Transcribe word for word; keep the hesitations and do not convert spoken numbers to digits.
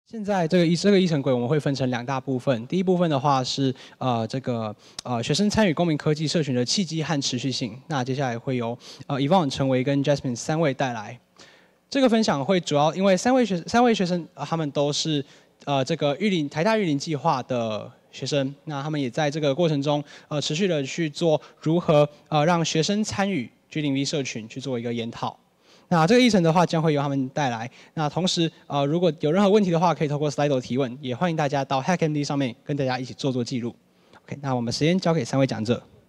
现在这个议这个议程轨我们会分成两大部分。第一部分的话是呃这个呃学生参与公民科技社群的契机和持续性。那接下来会由呃 Yvonne、陈维跟 Jasmine 三位带来。这个分享会主要因为三位学三位学生、呃、他们都是呃这个育龄台大育龄计划的学生，那他们也在这个过程中呃持续的去做如何呃让学生参与 G 零 V 社群去做一个研讨。那这个议程的话将会由他们带来。那同时，呃，如果有任何问题的话，可以透过 Slido 提问，也欢迎大家到 HackMD 上面跟大家一起做做记录。OK， 那我们时间交给三位讲者。